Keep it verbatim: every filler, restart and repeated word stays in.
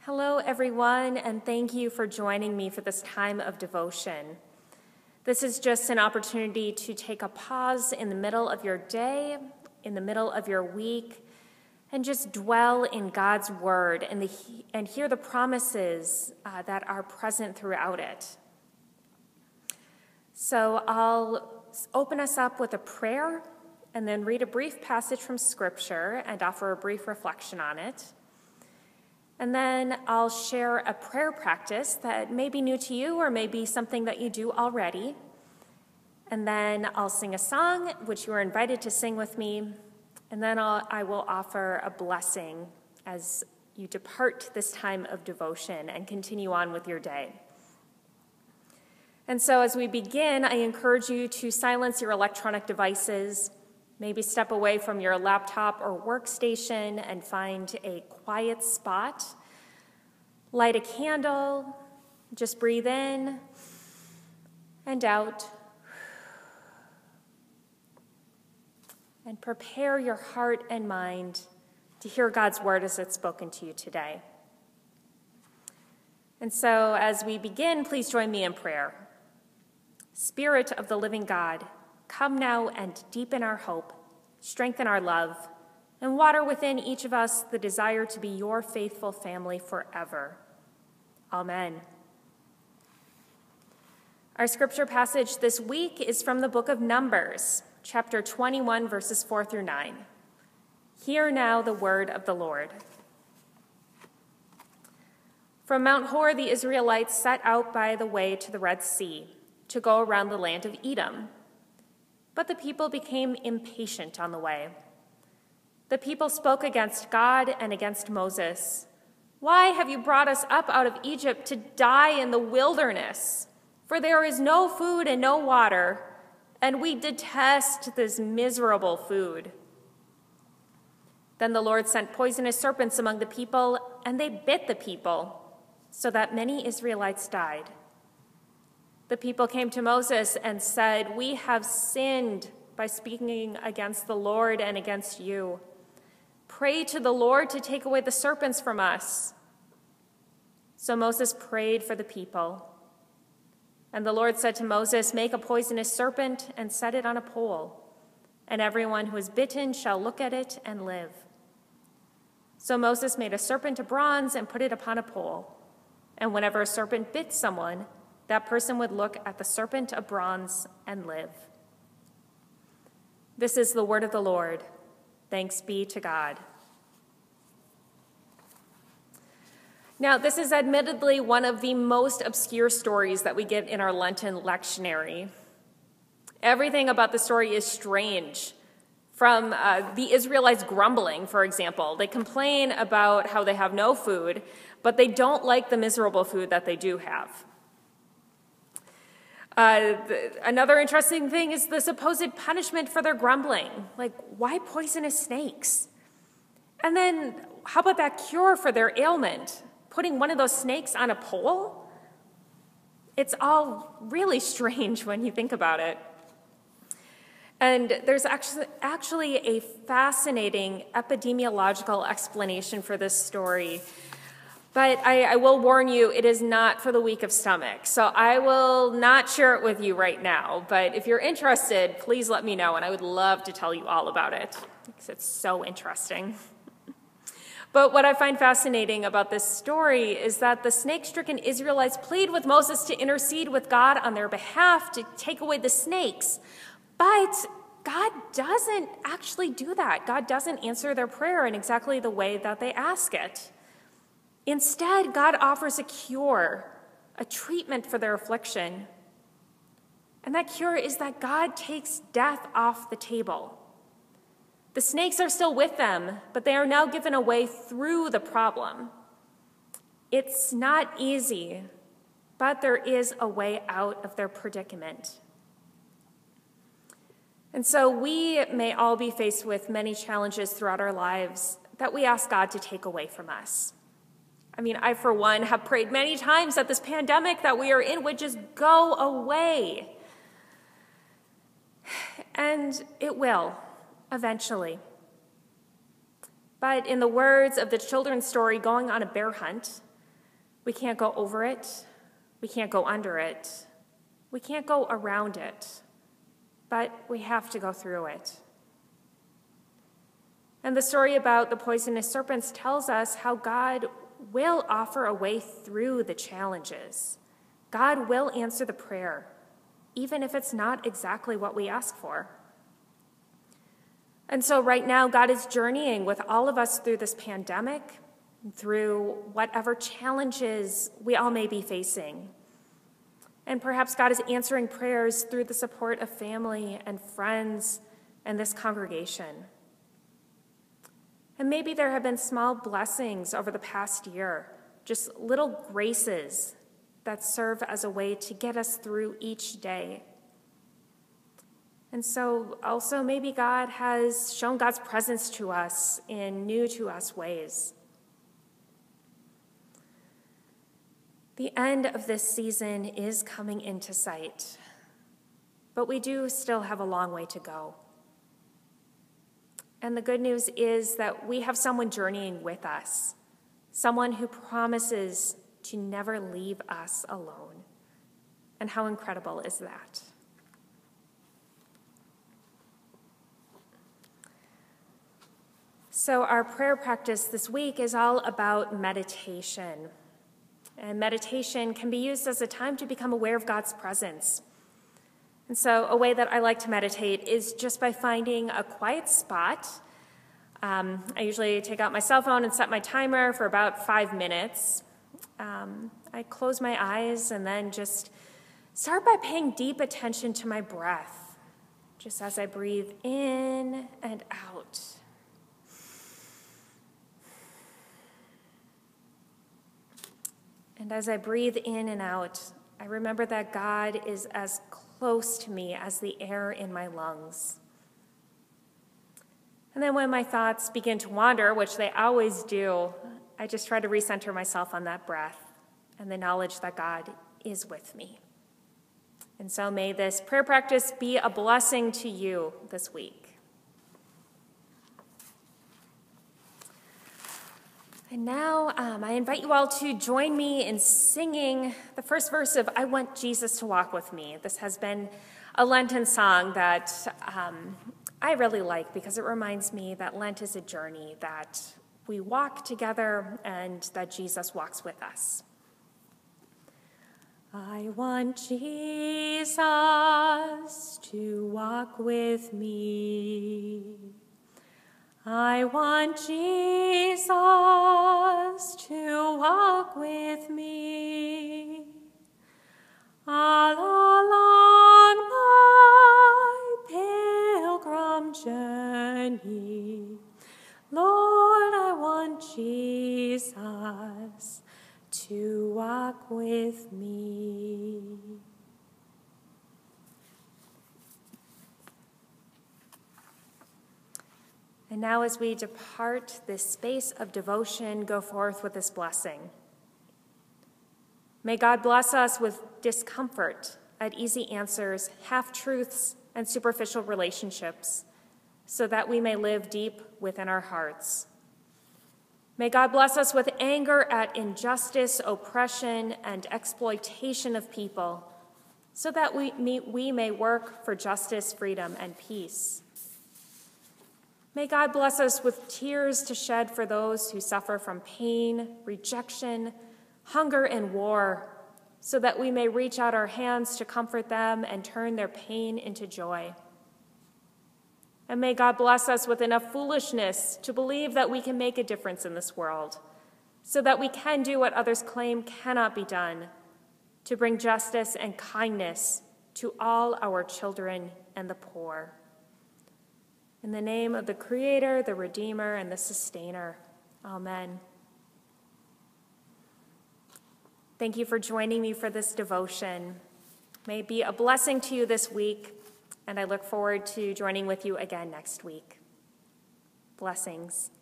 Hello, everyone, and thank you for joining me for this time of devotion. This is just an opportunity to take a pause in the middle of your day, in the middle of your week, and just dwell in God's word and, the, and hear the promises uh, that are present throughout it. So I'll open us up with a prayer and then read a brief passage from Scripture and offer a brief reflection on it. And then I'll share a prayer practice that may be new to you or may be something that you do already. And then I'll sing a song, which you are invited to sing with me. And then I'll, I will offer a blessing as you depart this time of devotion and continue on with your day. And so as we begin, I encourage you to silence your electronic devices, maybe step away from your laptop or workstation and find a quiet spot. Light a candle, just breathe in and out. And prepare your heart and mind to hear God's word as it's spoken to you today. And so as we begin, please join me in prayer. Spirit of the living God, come now and deepen our hope, strengthen our love, and water within each of us the desire to be your faithful family forever. Amen. Our scripture passage this week is from the book of Numbers, chapter twenty-one, verses four through nine. Hear now the word of the Lord. From Mount Hor, the Israelites set out by the way to the Red Sea to go around the land of Edom. But the people became impatient on the way. The people spoke against God and against Moses. "Why have you brought us up out of Egypt to die in the wilderness? For there is no food and no water, and we detest this miserable food." Then the Lord sent poisonous serpents among the people, and they bit the people, so that many Israelites died. The people came to Moses and said, "We have sinned by speaking against the Lord and against you. Pray to the Lord to take away the serpents from us." So Moses prayed for the people. And the Lord said to Moses, "Make a poisonous serpent and set it on a pole, and everyone who is bitten shall look at it and live." So Moses made a serpent of bronze and put it upon a pole. And whenever a serpent bit someone, that person would look at the serpent of bronze and live. This is the word of the Lord. Thanks be to God. Now, this is admittedly one of the most obscure stories that we get in our Lenten lectionary. Everything about the story is strange. From uh, the Israelites grumbling, for example. They complain about how they have no food, but they don't like the miserable food that they do have. Uh, the, another interesting thing is the supposed punishment for their grumbling. Like, why poisonous snakes? And then, how about that cure for their ailment? Putting one of those snakes on a pole? It's all really strange when you think about it. And there's actually, actually a fascinating epidemiological explanation for this story. But I, I will warn you, it is not for the weak of stomach. So I will not share it with you right now. But if you're interested, please let me know, and I would love to tell you all about it, because it's so interesting. But what I find fascinating about this story is that the snake-stricken Israelites plead with Moses to intercede with God on their behalf to take away the snakes. But God doesn't actually do that. God doesn't answer their prayer in exactly the way that they ask it. Instead, God offers a cure, a treatment for their affliction. And that cure is that God takes death off the table. The snakes are still with them, but they are now given a way through the problem. It's not easy, but there is a way out of their predicament. And so we may all be faced with many challenges throughout our lives that we ask God to take away from us. I mean, I, for one, have prayed many times that this pandemic that we are in would just go away. And it will, eventually. But in the words of the children's story, Going on a Bear Hunt, We can't go over it. We can't go under it. We can't go around it. But we have to go through it. And the story about the poisonous serpents tells us how God will offer a way through the challenges. God will answer the prayer, even if it's not exactly what we ask for. And so right now, God is journeying with all of us through this pandemic, through whatever challenges we all may be facing. And perhaps God is answering prayers through the support of family and friends and this congregation. And maybe there have been small blessings over the past year, just little graces that serve as a way to get us through each day. And so also maybe God has shown God's presence to us in new to us ways. The end of this season is coming into sight, but we do still have a long way to go. And the good news is that we have someone journeying with us, someone who promises to never leave us alone. And how incredible is that? So our prayer practice this week is all about meditation. And meditation can be used as a time to become aware of God's presence. And so a way that I like to meditate is just by finding a quiet spot. Um, I usually take out my cell phone and set my timer for about five minutes. Um, I close my eyes and then just start by paying deep attention to my breath, just as I breathe in and out. And as I breathe in and out, I remember that God is as close to me as the air in my lungs. And then when my thoughts begin to wander, which they always do, I just try to recenter myself on that breath and the knowledge that God is with me. And so may this prayer practice be a blessing to you this week. And now um, I invite you all to join me in singing the first verse of I Want Jesus to Walk With Me. This has been a Lenten song that um, I really like because it reminds me that Lent is a journey, that we walk together and that Jesus walks with us. I want Jesus to walk with me. I want Jesus to walk with me all along my pilgrim journey. Lord, I want Jesus to walk with me. And now as we depart this space of devotion, go forth with this blessing. May God bless us with discomfort at easy answers, half-truths, and superficial relationships, so that we may live deep within our hearts. May God bless us with anger at injustice, oppression, and exploitation of people, so that we may, we may work for justice, freedom, and peace. May God bless us with tears to shed for those who suffer from pain, rejection, hunger, and war, so that we may reach out our hands to comfort them and turn their pain into joy. And may God bless us with enough foolishness to believe that we can make a difference in this world, so that we can do what others claim cannot be done, to bring justice and kindness to all our children and the poor. In the name of the Creator, the Redeemer, and the Sustainer, amen. Thank you for joining me for this devotion. May it be a blessing to you this week, and I look forward to joining with you again next week. Blessings.